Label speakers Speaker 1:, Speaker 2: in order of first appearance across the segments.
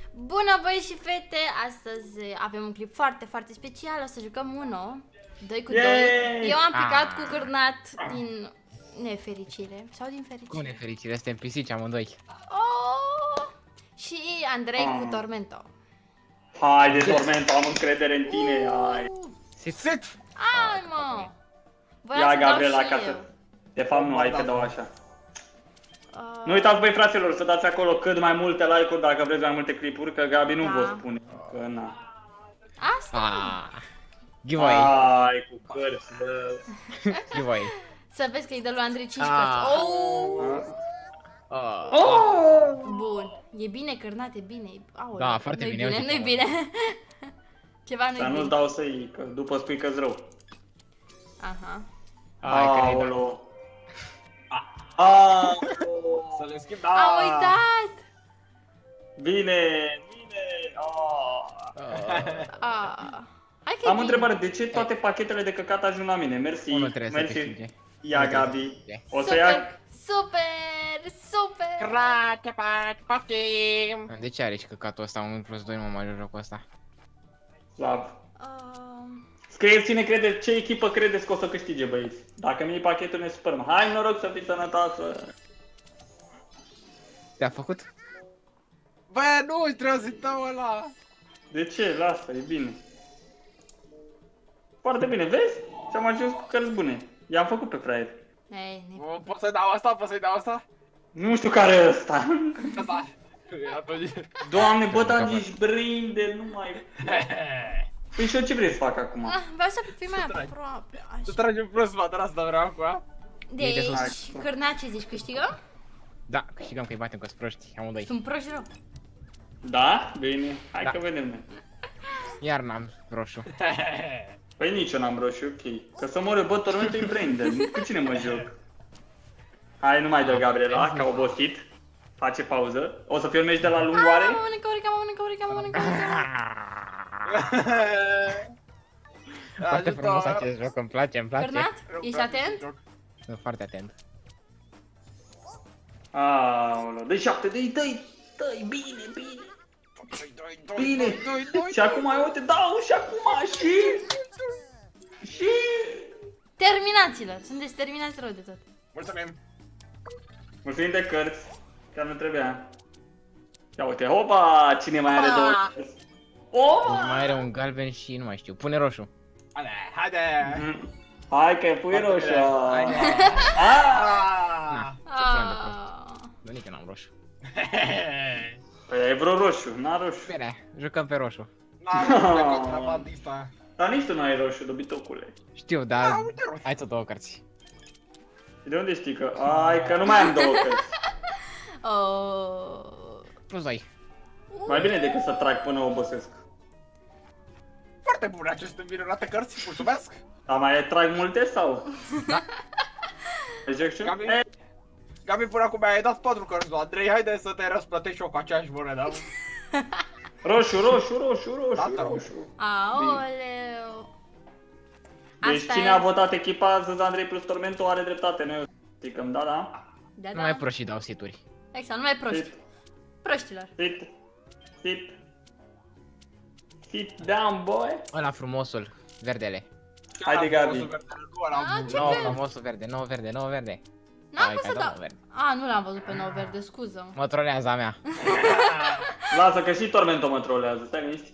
Speaker 1: Bună băieți și fete! Astăzi avem un clip foarte, foarte special. O să jucăm 1, 2 cu 2. Eu am picat cu cârnat din nefericire. Sau din fericire?
Speaker 2: Cu nefericire, suntem pisici amândoi.
Speaker 1: Oh! Și Andrei cu Tormento.
Speaker 3: Haide, Tormento, am încredere în tine, hai.
Speaker 2: Sit!
Speaker 1: Ai, mă!
Speaker 3: Ia, Gabriela, ca să... De fapt nu, hai că dau așa. Nu uitați, băi, fraților, să dați acolo cât mai multe like-uri dacă vreți mai multe clipuri, că Gabi nu vă spune, că na.
Speaker 1: Asta?
Speaker 2: Giveaway.
Speaker 3: Hai, cu cărți, bă.
Speaker 2: Giveaway.
Speaker 1: Să vezi că îi dă lui Andrei 5 cărți. Bun. E bine, cârnat, e bine.
Speaker 2: Da, foarte bine.
Speaker 1: Nu-i bine. Ceva nu-i bine.
Speaker 3: Dar nu-ți dau să iei, că după spui că-s rău.
Speaker 1: Aha.
Speaker 3: Aolo.
Speaker 4: Să le schimb,
Speaker 1: Am uitat!
Speaker 3: Bine, bine.
Speaker 1: Hai că
Speaker 3: Am o întrebare, de ce toate pachetele de căcat ajung la mine? Mersi,
Speaker 2: Unul trebuie să
Speaker 3: mersi.
Speaker 2: câștige.
Speaker 3: Ia, Gabi. O să ia...
Speaker 1: Super, super!
Speaker 4: Crate, poftim!
Speaker 2: De ce are și căcatul ăsta 1+2 nu mă mai joc jocul ăsta?
Speaker 3: Slav. Scrieți cine crede, ce echipă credeți că o să câștige, băieți. Dacă mi-i pachetul, ne supărăm. Hai, noroc să fii sănătoasă.
Speaker 2: Te-a făcut?
Speaker 4: Bă, nu, trebuie să-i dau ăla!
Speaker 3: De ce? Lasă, e bine. Foarte bine, vezi? Ți-am ajuns cu cărți bune. I-am făcut pe fraier.
Speaker 4: Poți să-i dau asta? Poți să-i dau asta?
Speaker 3: Nu știu care e ăsta.
Speaker 4: Asta. Atunci...
Speaker 3: Doamne, bă, dar nici brinde, nu mai... Păi și eu ce vrei să fac acum?
Speaker 1: Vreau să fii mai aproape.
Speaker 4: Să tragem prost spatele asta, vreau acum.
Speaker 1: Deci, cârnat ce zici, câștigăm?
Speaker 2: Da, câștigăm că îi batem că-s proști, amândoi.
Speaker 1: Sunt proști rău.
Speaker 3: Da? Bine, hai că vedem noi.
Speaker 2: Iar n-am roșu.
Speaker 3: Păi nici eu n-am roșu, ok. Că să mor eu, bă, Tormentul-i brinde. Cu cine mă joc? Hai, nu mai dă Gabriela, că a obosit. Face pauză. O să filmezi de la lungoare?
Speaker 1: Mă mănâncă.
Speaker 2: Foarte frumos acest joc, îmi place.
Speaker 1: Cârnat? Ești atent?
Speaker 2: Sunt foarte atent.
Speaker 3: Aoleu, dă-i 7, dă-i, bine. Bine. Și acum, uite, dau și acum, și...
Speaker 1: Terminați-l, sunteți terminați rău de tot.
Speaker 4: Mulțumim!
Speaker 3: Mulțumim de cărți, chiar nu trebuia. Ia uite, hopa, cine mai are două cărți?
Speaker 2: Mai are un galben și nu mai știu, pune roșu.
Speaker 4: Haide!
Speaker 3: Hai că pui roșu.
Speaker 2: Ce plan de prost. Nu, nici eu n-am roșu.
Speaker 3: Păi ai vreo roșu, n-a roșu.
Speaker 2: Bine, jucăm pe roșu.
Speaker 4: N-am contrabandista.
Speaker 3: Dar nici tu nu ai roșu, dobitocule.
Speaker 2: Știu, dar ai tot două cărți.
Speaker 3: De unde știi că? Ai, că nu mai am două cărți.
Speaker 2: Plus 2.
Speaker 3: Mai bine decât să trag până obosesc.
Speaker 4: Foarte bune aceste minunate cărți, mulțumesc!
Speaker 3: Dar mai trag multe sau?
Speaker 2: Da.
Speaker 4: Gabi, până acum mi-ai dat 4 cărți, nu, Andrei, haide să te răsplătești și eu cu aceeași monedă.
Speaker 3: Roșu.
Speaker 1: Aoleu.
Speaker 3: Deci cine a votat echipa Zâz Andrei plus Tormento are dreptate, noi sticăm, da?
Speaker 2: Nu mai proștii dau situri.
Speaker 1: Exact, nu mai proști. Proștilor.
Speaker 3: Sit down, boy.
Speaker 2: Ăla frumosul, verdele.
Speaker 3: Haide, Gabi.
Speaker 2: Nouă frumosul verde, nouă verde.
Speaker 1: N-am văzut, da. Nu l-am văzut pe nou verde, scuză.
Speaker 2: Mă trolează a mea.
Speaker 3: Lasă că și Tormento mă trolează, stai liniștit.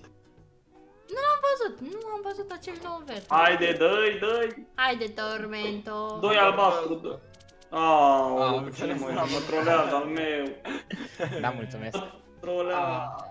Speaker 1: Nu am văzut acel nou verde.
Speaker 3: Haide, dă-i.
Speaker 1: Haide, Tormento.
Speaker 3: 2 albastru. Aaa, cine mă trolează al meu.
Speaker 2: Da, mulțumesc.
Speaker 3: Trolează.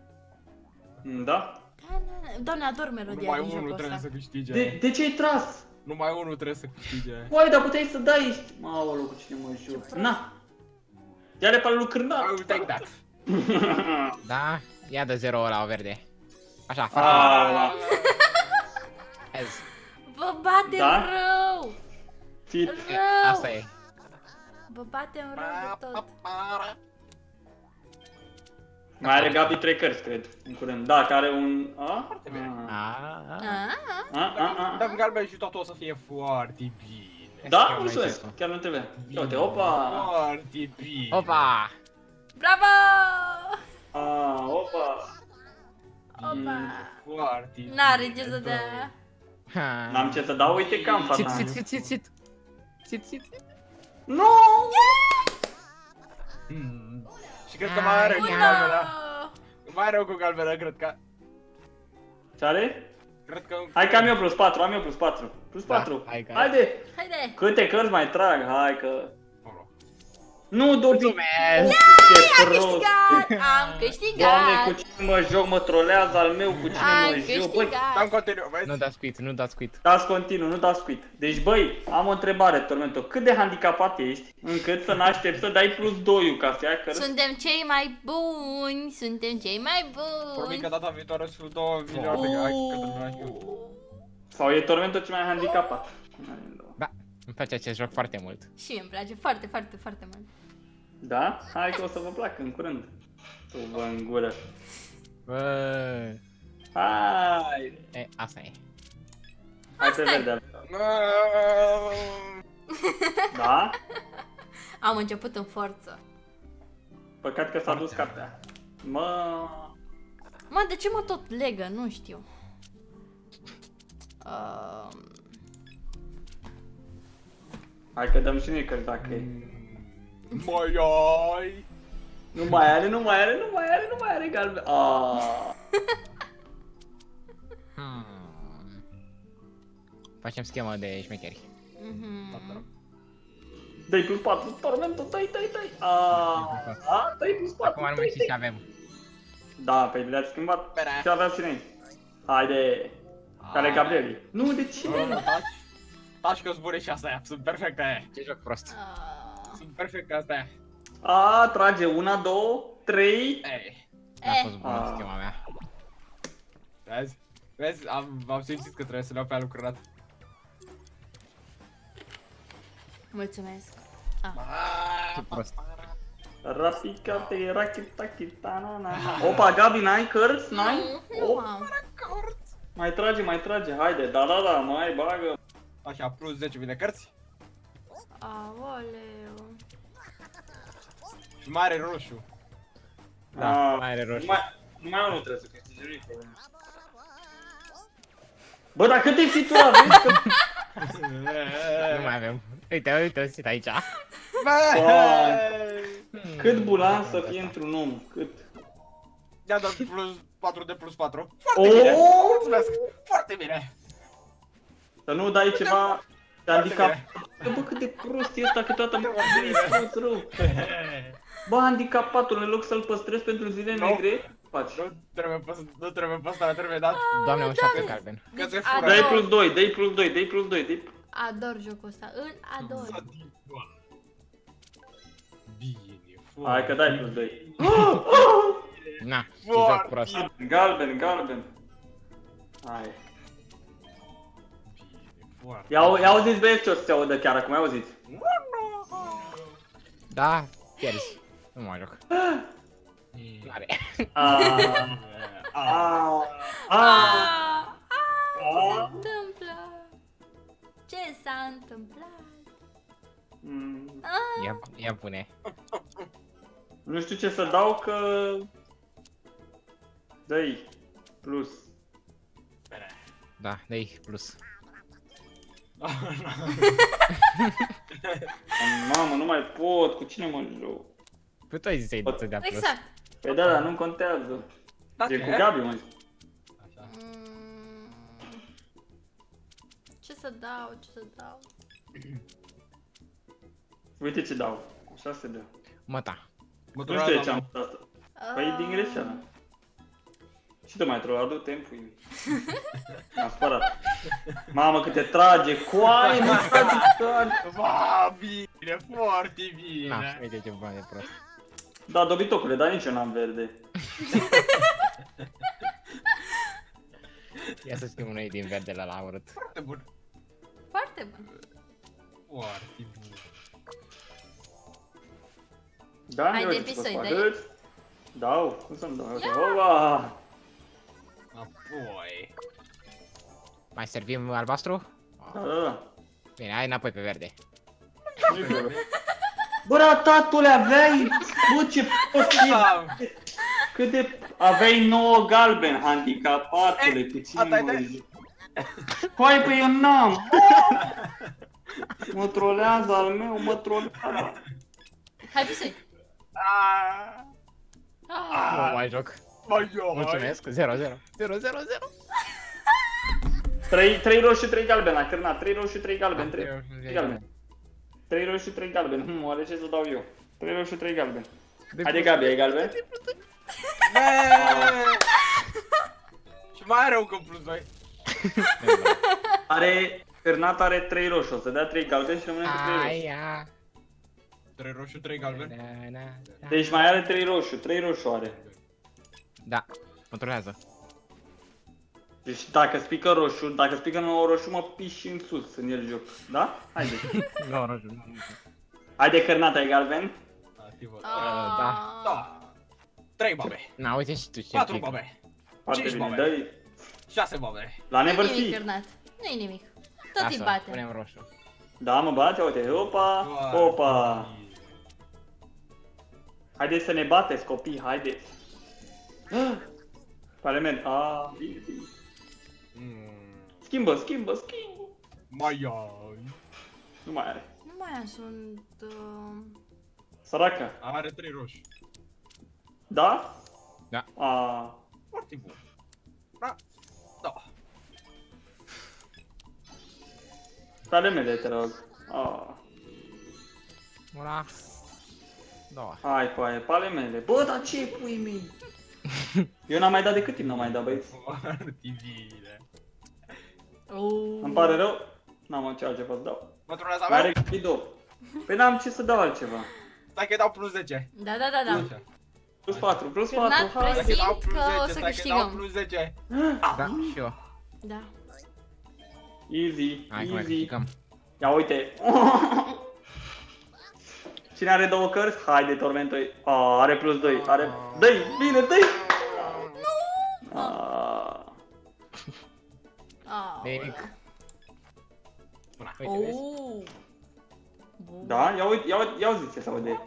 Speaker 3: Da?
Speaker 1: Doamne, ador melodia din jocul ăsta.
Speaker 4: Numai unul trebuie să câștige.
Speaker 3: De ce ai tras?
Speaker 4: Numai unul trebuie să câștige.
Speaker 3: Uai, dar puteai să dai. Aoleu, cu cine mă joc. Na. Ia-le pe lui Cârnat.
Speaker 4: I will take that.
Speaker 2: Da, ia de 0 ăla o verde. Așa, fac.
Speaker 1: Vă batem rău!
Speaker 2: Asta e.
Speaker 1: Vă batem rău de tot.
Speaker 3: Mai are Gabi 3 cărți, cred, în curând. Da, care are un...
Speaker 4: Foarte bine.
Speaker 3: Da,
Speaker 4: galben și totul o să fie foarte bine.
Speaker 3: Da, mulțumesc, chiar nu trebuie. Uite, opa!
Speaker 4: Foarte bine.
Speaker 2: Opa!
Speaker 1: Bravo!
Speaker 3: Opa! Opa!
Speaker 1: Opa.
Speaker 4: Foarte.
Speaker 1: N-are ce să dea.
Speaker 3: N-am ce să dau, uite că am fata.
Speaker 2: Sit.
Speaker 3: Nu!
Speaker 4: Și cred că mai are cu galbenă. Mai are cu galbenă, cred că.
Speaker 3: Ce are?
Speaker 4: Cred că...
Speaker 3: Hai că am eu plus 4, am eu plus 4. Plus 4. Haide!
Speaker 1: Haide.
Speaker 3: Câte cărți mai trag? Hai că...
Speaker 4: Acolo.
Speaker 3: Nu, Dobi!
Speaker 2: Mulțumesc!
Speaker 3: Ce
Speaker 1: Am
Speaker 3: prost!
Speaker 1: câștigat! Am câștigat!
Speaker 3: Doamne, cu cine mă joc, mă trolează al meu, cu cine
Speaker 1: Am
Speaker 3: mă joc, băi!
Speaker 1: câștigat!
Speaker 4: Am continuu, vezi?
Speaker 2: Nu dați quit, nu dați quit.
Speaker 3: Dați continuu, nu dați quit. Deci, băi, am o întrebare, Tormento. Cât de handicapat ești încât să n-aștept să dai plus 2 ca să ia cărți?
Speaker 1: Suntem cei mai buni! Suntem cei mai
Speaker 4: Promis că
Speaker 1: buni!
Speaker 4: data viitoare sunt 2 milioane, hai că nu știu.
Speaker 3: Sau e Tormento cel mai handicapat?
Speaker 2: Da, îmi place acest joc foarte mult.
Speaker 1: Și îmi place foarte, foarte, foarte mult.
Speaker 3: Da? Hai că o să vă placă în curând. Tu vă în gură.
Speaker 2: Bă.
Speaker 3: Hai!
Speaker 2: E, asta e.
Speaker 3: Hai pe verde. Da?
Speaker 1: Am început în forță.
Speaker 3: Păcat că s-a dus cartea. Mă...
Speaker 1: Mă, de ce mă tot legă? Nu știu.
Speaker 3: Hai că dăm și noi cărți dacă e.
Speaker 4: Mai ai.
Speaker 3: Nu mai are, nu mai are, nu mai are, nu mai are galben.
Speaker 2: Facem schemă de șmecheri.
Speaker 3: Dă-i plus 4, Tormento, dă-i. Dă-i plus 4,
Speaker 2: Acum nu mai știi ce avem.
Speaker 3: Da, pe le-ați schimbat. Ce aveam și noi? Haide. Care Gabrieli? Nu, de ce?
Speaker 4: Taci că-s bune și asta aia, sunt perfecte aia.
Speaker 2: Ce joc prost.
Speaker 4: Sunt perfecte astea aia.
Speaker 3: Trage 1, 2, 3.
Speaker 4: Ei,
Speaker 2: N-a fost bună schema mea.
Speaker 4: vezi? Vezi, am simțit că trebuie să le iau pe aia lucrărat.
Speaker 1: Mulțumesc.
Speaker 2: Ce prost.
Speaker 3: Rapicate, rachita, Opa, Gabi, n-ai cărți? N-ai?
Speaker 1: Nu am.
Speaker 3: Mai trage, haide, da, mai bagă.
Speaker 4: Așa, plus 10 de cărți.
Speaker 1: Aoleu.
Speaker 4: Și mai are roșu.
Speaker 2: Da, mai are roșu.
Speaker 3: Numai unul trebuie să câștige, nu-i problemă. Bă, dar câte fituri aveți? Că...
Speaker 2: Nu mai avem. Uite, sit aici.
Speaker 3: Cât bulan să fie într-un om, cât?
Speaker 4: I-a dat plus 4 de plus 4. Foarte bine! Mulțumesc! Foarte bine!
Speaker 3: Să nu dai ceva de handicap. Bă, cât de prost e ăsta, câteodată mă prost rău. Bă, handicapatul, în loc să-l păstrez pentru zile negre, faci.
Speaker 4: Nu trebuie păstrat, trebuie dat.
Speaker 2: Doamne, un 7 galben.
Speaker 4: Că se fură.
Speaker 3: Dai plus 2, dai plus 2, dai plus 2.
Speaker 1: Ador jocul ăsta, îl ador.
Speaker 4: Bine,
Speaker 3: Hai că dai plus 2.
Speaker 2: Na, ce joc prost.
Speaker 3: Galben. Hai.
Speaker 4: Foarte.
Speaker 3: Ia auziți băieți ce o să se audă chiar acum, ia auziți.
Speaker 2: Da, pierzi. Nu mai joc. N-are.
Speaker 1: Ce se întâmplă? Ce s-a întâmplat?
Speaker 2: Ia pune.
Speaker 3: Nu știu ce să dau că... Dă-i plus.
Speaker 2: Da, dă-i plus.
Speaker 3: Mamă, nu mai pot, cu cine mă joc?
Speaker 2: Păi tu ai zis să dea plus.
Speaker 1: Exact.
Speaker 3: Păi da, dar nu contează. E cu Gabi, mă zic.
Speaker 1: Ce să dau?
Speaker 3: Uite ce dau. Așa se dă.
Speaker 2: Măta.
Speaker 3: Nu știu de ce am făcut asta. Păi din greșeală. Și tu mai trollat, du-te în pui. M-am spărat. Mamă, cât te trage, coaie, mă, trage.
Speaker 4: Bine, foarte bine.
Speaker 2: Na, uite ce bani de prost.
Speaker 3: Da, dobitocule, dar nici eu n-am verde.
Speaker 2: Ia să schimb noi din verde la urât.
Speaker 4: Foarte bun.
Speaker 1: Foarte bun.
Speaker 4: Foarte bun.
Speaker 3: Da,
Speaker 1: Hai,
Speaker 3: eu
Speaker 1: de
Speaker 3: ce să
Speaker 1: pisoi,
Speaker 3: fac?
Speaker 1: dai.
Speaker 3: Dau, cum să-mi dau? Oba!
Speaker 4: Apoi.
Speaker 2: Mai servim albastru?
Speaker 3: Da.
Speaker 2: Bine, hai înapoi pe verde.
Speaker 3: Nu-i problemă. Bă, ratatule, aveai? Bă, ce posibil! Cât de... Aveai 9 galben, handicapatule, cu cine mă zic? Păi, păi, eu n-am! Mă trolează al meu, mă trolează.
Speaker 1: Hai, pisui.
Speaker 2: Nu mai joc. Mulțumesc, 0-0. 0-0-0.
Speaker 3: 3 roșu, 3 galben, a cârnat. 3 roșu, 3 galben, 3 galben. 3 roșu, 3 galben. Oare ce să dau eu? 3 roșu, 3 galben. Haide, Gabi, ai galben?
Speaker 4: Și mai are încă plus 2.
Speaker 3: Are... Cârnat are 3 roșu, o să dea 3 galben și rămâne cu 3 roșu.
Speaker 4: 3 roșu, 3 galben.
Speaker 3: Deci mai are 3 roșu, 3 roșu are.
Speaker 2: Da, controlează.
Speaker 3: Deci dacă spică roșu, dacă spică 9 roșu, mă piși în sus în el joc. Da? Haide.
Speaker 2: 9 roșu.
Speaker 3: Haide, Cârnat, ai galben?
Speaker 2: Da.
Speaker 4: Da. 3 babe.
Speaker 2: Na, uite și tu ce
Speaker 4: 4 babe.
Speaker 3: Foarte
Speaker 4: 5
Speaker 3: bine,
Speaker 4: babe.
Speaker 3: dă-i.
Speaker 4: 6 babe.
Speaker 3: La
Speaker 1: Nu-i nimic,
Speaker 3: nevârtii.
Speaker 1: Cârnat. Nu-i nimic. Tot îi
Speaker 2: Lasă,
Speaker 1: bate.
Speaker 2: punem roșu.
Speaker 3: Da, mă bate, uite, opa, opa. Haideți să ne bateți, copii, haideți. Parlament, bine, bine. Schimbă.
Speaker 4: Mai ai.
Speaker 3: Nu mai are.
Speaker 1: Nu mai sunt...
Speaker 3: Săracă.
Speaker 4: Are 3 roșu.
Speaker 3: Da?
Speaker 2: Da.
Speaker 4: Foarte bun. Da. Da.
Speaker 3: Palemele, te rog.
Speaker 2: Una. 2.
Speaker 3: Hai, coaie, palemele. Bă, dar ce pui mei? Eu n-am mai dat de cât timp n-am mai dat, băieți?
Speaker 4: Foarte bine.
Speaker 3: Îmi pare rău. N-am ce altceva să dau.
Speaker 4: Mă tronează a
Speaker 3: Mai
Speaker 4: mea?
Speaker 3: are Guido. Păi n-am ce să dau altceva.
Speaker 4: Stai că-i dau plus 10.
Speaker 1: Da.
Speaker 3: Plus 4, plus 4,
Speaker 1: Cârnat,
Speaker 3: hai.
Speaker 4: Stai că-i dau
Speaker 1: Simt
Speaker 4: plus
Speaker 1: că
Speaker 4: 10,
Speaker 1: o să
Speaker 4: stai că-i dau
Speaker 1: câștigăm.
Speaker 4: plus 10.
Speaker 2: Da, și eu.
Speaker 1: Da.
Speaker 3: Easy,
Speaker 2: Hai că mai
Speaker 3: easy.
Speaker 2: câștigăm.
Speaker 3: Ia uite. Cine are 2 cărți? Haide, Tormento. Are plus 2. Are... Dă-i, bine, dă-i!
Speaker 2: Nimic.
Speaker 1: Oh.
Speaker 3: Da? Ia uite ce se aude.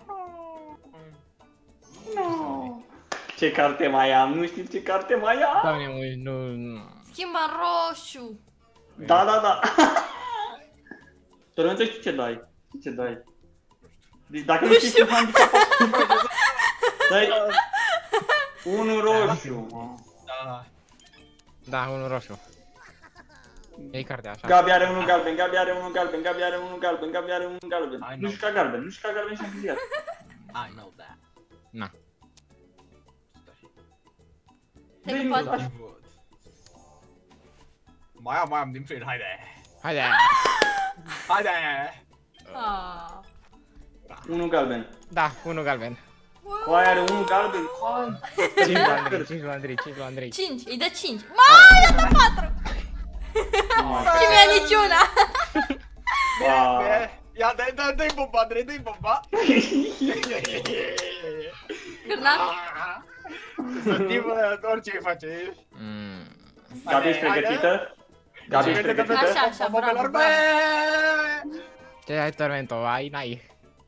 Speaker 3: No. Ce carte mai am? Nu știți ce carte mai am?
Speaker 2: Doamne, nu...
Speaker 1: Schimbă în roșu.
Speaker 3: Da. Tormento, știi ce dai? Ce dai? Deci dacă nu știi ce handicapat, dai 1 roșu.
Speaker 4: Da.
Speaker 2: Da, unul roșu. Iei cartea așa.
Speaker 3: Gabi are 1 galben, Gabi are 1 galben, Gabi are 1 galben, Gabi are 1 galben.
Speaker 4: I
Speaker 3: Nu
Speaker 4: know.
Speaker 3: știu ca galben, și am înviat.
Speaker 4: I know that.
Speaker 2: Na.
Speaker 1: Te că poate.
Speaker 4: Mai am din plin, haide.
Speaker 2: Haide!
Speaker 4: Haide!
Speaker 3: 1 galben.
Speaker 2: Da, unul galben.
Speaker 3: Coaie are 1 galben, coaie.
Speaker 2: 5 la Andrei, 5 la Andrei, 5 la Andrei.
Speaker 1: 5, îi dă 5. Mai, am 4. Și mi-a niciuna.
Speaker 4: Ia, dă-i bomba, Andrei, dă-i bomba.
Speaker 1: Cârnat.
Speaker 4: Să timă orice îi face.
Speaker 3: Gabi, ești pregătită? Gabi, ești pregătită?
Speaker 1: Așa, bravo.
Speaker 2: Ce ai, Tormento? Ai, n-ai.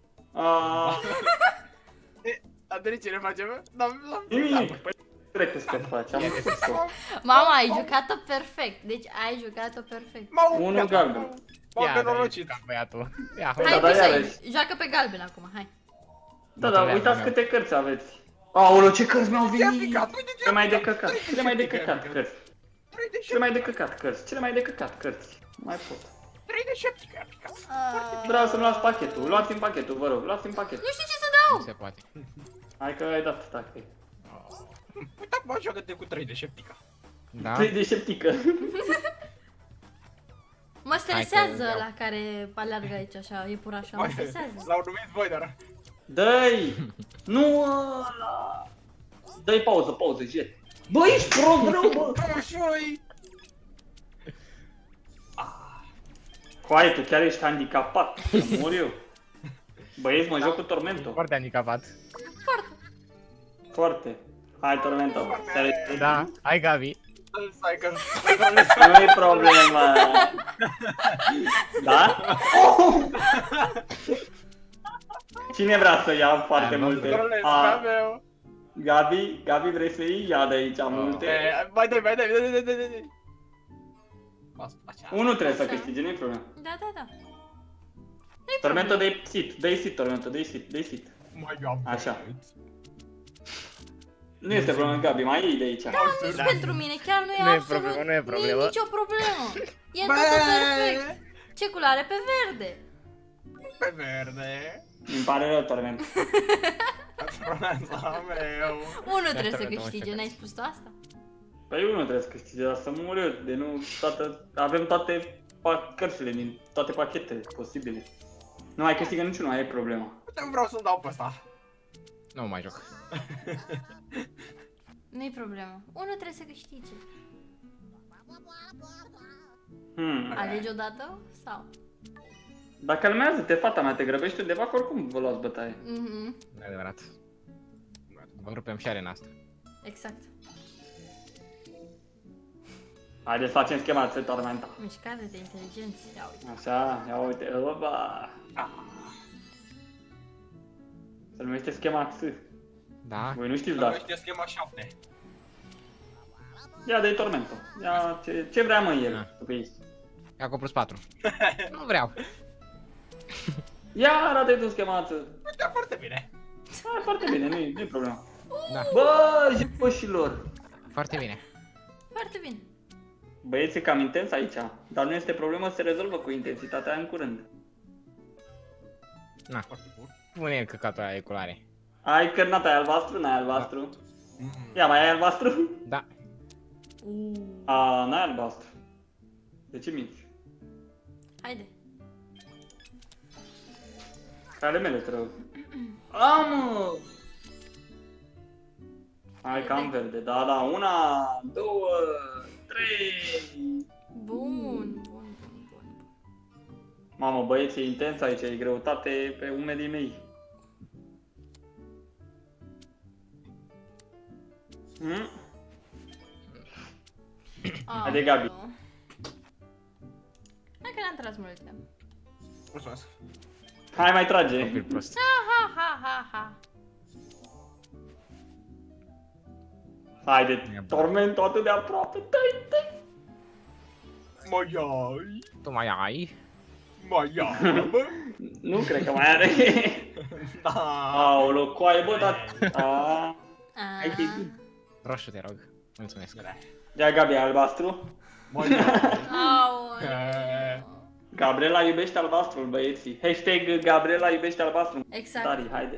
Speaker 4: Andrei, ce ne facem?
Speaker 3: Nimic, păi trebuie să te faci, am spus-o.
Speaker 1: Mama, ai jucat-o perfect. Deci ai jucat-o perfect.
Speaker 3: 1 galben.
Speaker 4: M-am
Speaker 2: Ia,
Speaker 4: nenorocit.
Speaker 2: dai, băiatul. Ia,
Speaker 1: Hai,
Speaker 3: da,
Speaker 1: Pisai,
Speaker 3: iarăși.
Speaker 1: joacă pe galben acum, hai.
Speaker 3: Da, uitați câte cărți aveți. Aoleu, ce cărți mi-au
Speaker 4: Ce-a
Speaker 3: venit!
Speaker 4: picat? Uite ce-a
Speaker 3: Cele mai de
Speaker 4: picat.
Speaker 3: căcat, cele mai de căcat cărți.
Speaker 4: 3 de
Speaker 3: Cele mai de căcat cărți, cele mai de căcat cărți. Nu mai pot.
Speaker 4: 3 de 7 că a picat.
Speaker 3: Vreau să-mi luați pachetul, luați-mi pachetul, vă rog, luați-mi pachetul.
Speaker 1: Nu știu ce să
Speaker 2: nu
Speaker 1: dau.
Speaker 2: se poate.
Speaker 3: Hai că ai dat tactic.
Speaker 4: Uite acum joacă-te cu 3 de șeptica.
Speaker 2: Da?
Speaker 3: 3 de sceptică.
Speaker 1: Mă stresează
Speaker 2: vreau.
Speaker 1: la care alergă aici așa, iepurașa, mă stresează.
Speaker 4: L-au numit voi, dar...
Speaker 3: Dă-i! Nu ăla! Dă-i pauză, jet. Bă, ești prost rău, bă!
Speaker 4: Ușoi!
Speaker 3: Coaie, tu chiar ești handicapat, să mor eu. Băieți, mă joc cu Tormento.
Speaker 2: Foarte handicapat.
Speaker 3: Foarte. Hai, Tormento.
Speaker 2: Da, hai, Gabi.
Speaker 4: Stai că...
Speaker 3: Nu-i problemă. Da? Cine vrea să ia foarte multe?
Speaker 4: Controlez, pe meu.
Speaker 3: Gabi, vrei să iei? Ia de aici multe.
Speaker 4: Mai dai.
Speaker 3: Unul trebuie să câștige, nu-i problemă.
Speaker 1: Da.
Speaker 3: Tormento, dai sit, Tormento, dai sit. Așa. Nu este problemă, Gabi, mai iei de aici.
Speaker 1: Nici pentru mine, chiar nu e
Speaker 2: Nu e
Speaker 1: absolut
Speaker 2: problemă, nu e problemă.
Speaker 1: nicio problemă. E totul perfect. Ce culoare? Pe verde.
Speaker 4: Pe verde.
Speaker 3: Îmi pare rău, Tormento.
Speaker 4: Promesa meu.
Speaker 1: Unul trebuie să câștige, n-ai spus tu asta?
Speaker 3: Păi unul trebuie să câștige, dar să mor eu, de nu avem toate cărțile din toate pachetele posibile. Nu mai câștigă niciunul, aia e problema.
Speaker 4: Nu vreau să-l dau pe ăsta.
Speaker 2: Nu mai joc.
Speaker 1: Nu-i problemă. Unul trebuie să câștige. Alegi odată sau?
Speaker 3: Dar calmează-te, fata mea, te grăbești undeva, că oricum vă luați bătaie.
Speaker 2: Nu e adevărat. Vă rupem și arena asta.
Speaker 1: Exact.
Speaker 3: Haideți să facem schema de Tormenta.
Speaker 1: Mișcare de inteligență, ia uite.
Speaker 3: Așa, ia uite, opa! Se numește schema X.
Speaker 2: Da?
Speaker 3: Voi nu știți,
Speaker 4: Nu
Speaker 3: dar.
Speaker 4: știu schema 7.
Speaker 3: Ia de Tormento. Ia ce vrea mă el, pe aici.
Speaker 2: Ia cu plus 4. Nu vreau.
Speaker 3: Ia arată-i tu schema X.
Speaker 4: Uite, foarte bine.
Speaker 3: Hai, foarte bine, nu-i problema.
Speaker 2: Da.
Speaker 3: Bă, jepășilor!
Speaker 2: Foarte bine.
Speaker 1: Foarte bine.
Speaker 3: Băieți, e cam intens aici, dar nu este problemă, se rezolvă cu intensitatea în curând.
Speaker 2: Na,
Speaker 4: Foarte bun.
Speaker 2: pune el căcatul aia de culoare.
Speaker 3: Ai cărnat, ai albastru? N-ai albastru? Ia, mai ai albastru?
Speaker 2: Da.
Speaker 3: N-ai albastru. De ce minți?
Speaker 1: Haide.
Speaker 3: Ca ale mele, te rog. Amă! Hai cam verde, da, 1, 2, 3.
Speaker 1: Bun.
Speaker 3: Mamă, băieți, e intens aici, e greutate pe umerii mei. Haide, Gabi.
Speaker 1: Hai că ne-am tras multe.
Speaker 4: Mulțumesc.
Speaker 3: Hai, mai trage.
Speaker 2: Copil prost.
Speaker 1: Ha.
Speaker 3: Haide, Tormento atât de aproape, dai.
Speaker 4: Mai ai.
Speaker 2: Tu mai ai?
Speaker 4: Mai ai, bă.
Speaker 3: Nu cred că mai are. Aoleu, coaie, bă, dar... Hai că e bine.
Speaker 2: Roșu, te rog. Mulțumesc.
Speaker 3: Ia, Gabi, albastru.
Speaker 4: Mai ai.
Speaker 1: Aoleu.
Speaker 3: Gabriela iubește albastrul, băieții. Hashtag Gabriela iubește albastrul.
Speaker 1: Exact.
Speaker 3: Dari, haide.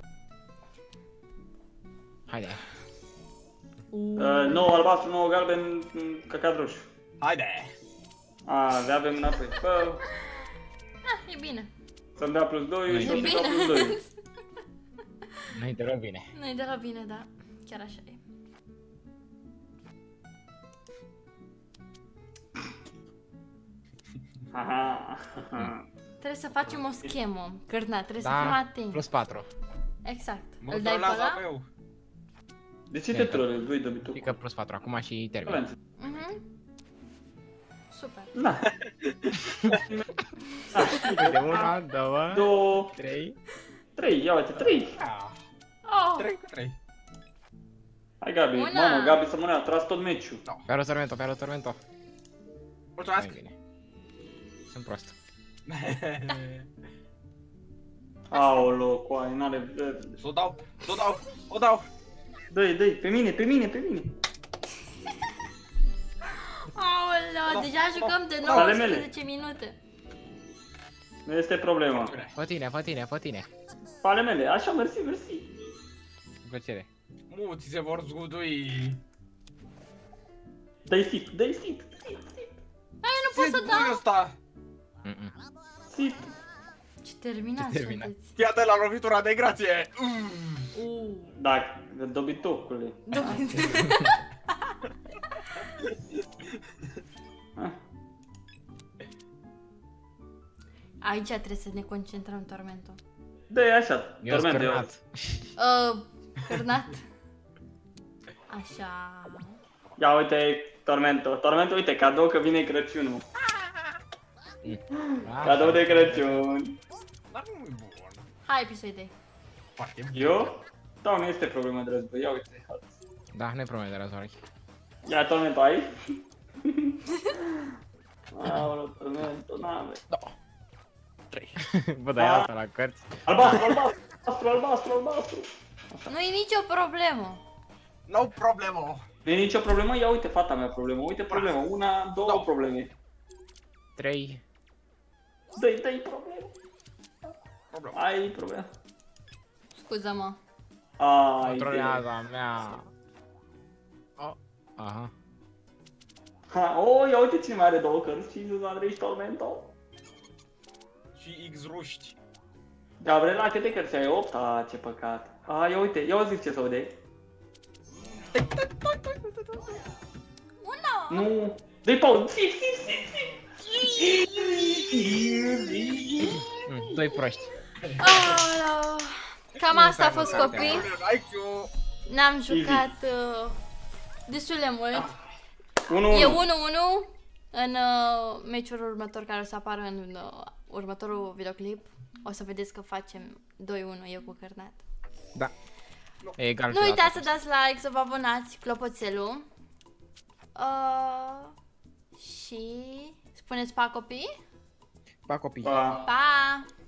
Speaker 2: Haide.
Speaker 3: Nou albastru, nou galben, căcat roșu.
Speaker 4: Haide.
Speaker 3: Le avem înapoi. Bă,
Speaker 1: E bine.
Speaker 3: să-mi dea plus 2 și
Speaker 1: E
Speaker 3: să-mi dea plus 2.
Speaker 1: bine.
Speaker 2: Nu-i deloc bine.
Speaker 1: Nu-i de la bine, da. Chiar așa e. Trebuie să facem o schemă. Cârna, trebuie să fim
Speaker 2: Da,
Speaker 1: atenți.
Speaker 2: plus 4.
Speaker 1: Exact.
Speaker 4: Mă
Speaker 1: Îl dai pe
Speaker 4: trolează
Speaker 1: ăla?
Speaker 4: meu.
Speaker 3: De ce te trolezi, băi, Dobitu?
Speaker 2: Pică plus 4, acum și termin.
Speaker 1: Super.
Speaker 3: Da.
Speaker 2: De 1, 2,
Speaker 3: 2,
Speaker 2: 3.
Speaker 3: 3, ia uite, 3.
Speaker 1: Oh.
Speaker 4: 3 cu 3.
Speaker 3: Hai, Gabi,
Speaker 1: Una.
Speaker 3: mamă, Gabi să mână, a tras tot meciul.
Speaker 2: Pe Tormento.
Speaker 4: Mulțumesc.
Speaker 2: Mai bine. Sunt prost.
Speaker 3: Aoleu, coai, n-are...
Speaker 4: S-o dau.
Speaker 3: Dă-i, pe mine.
Speaker 1: Aoleu, deja jucăm de
Speaker 3: Ale mele.
Speaker 1: 19 minute.
Speaker 3: Nu este problema.
Speaker 2: Pe tine.
Speaker 3: Pe ale mele, așa, mersi.
Speaker 2: Cu plăcere.
Speaker 4: Muții se vor zgudui.
Speaker 3: Dai sit.
Speaker 1: Ai, nu pot să dau.
Speaker 4: Ăsta.
Speaker 3: Sit.
Speaker 1: Ce terminat
Speaker 2: Ce terminat.
Speaker 1: sunteți.
Speaker 4: Iată la lovitura de grație.
Speaker 3: Da, Dobitucule.
Speaker 1: Aici trebuie să ne concentrăm, Tormento.
Speaker 3: Dă-i așa,
Speaker 2: Eu
Speaker 3: Tormento.
Speaker 2: scărnat.
Speaker 1: Cârnat. Așa.
Speaker 3: Ia uite, Tormento, uite, cadou că vine Crăciunul. Cadou de Crăciun.
Speaker 4: Dar nu e bun.
Speaker 1: Hai, episodul.
Speaker 4: Foarte bun.
Speaker 3: Eu? Da, nu este problemă de război, ia uite.
Speaker 2: Da, nu e problemă de război.
Speaker 3: Ia tormentul ai? Aoleu, tormentul, n-am.
Speaker 4: Da. 3.
Speaker 2: Bă, dai asta la cărți.
Speaker 3: Albastru.
Speaker 1: Nu e nicio problemă.
Speaker 4: No problemă.
Speaker 3: Nu e nicio problemă? Ia uite fata mea problemă, uite problemă, una, două probleme.
Speaker 2: 3.
Speaker 3: Dă-i probleme. Ai probleme.
Speaker 1: Scuză-mă.
Speaker 2: Controlează a mea. Oh, aha.
Speaker 3: Ia uite cine mai are două cărți, 5 Andrei și Tormento.
Speaker 4: Și X ruști.
Speaker 3: Gabriela, câte cărți ai? 8? Ce păcat. Ia uite, ia zic ce să vede.
Speaker 1: Una!
Speaker 3: Nu. Dă-i pauză.
Speaker 2: Doi proști.
Speaker 1: Aoleu. Cam asta a fost, copii. Ne-am jucat destul de mult.
Speaker 3: 1-1.
Speaker 1: E 1-1 în meciul următor care o să apară în următorul videoclip. O să vedeți că facem 2-1 eu cu Cărnat.
Speaker 2: Da. E egal.
Speaker 1: Nu uitați să dați like, să vă abonați, clopoțelul. Și spuneți pa, copii.
Speaker 2: Pa, copii.
Speaker 3: Pa.
Speaker 1: Pa!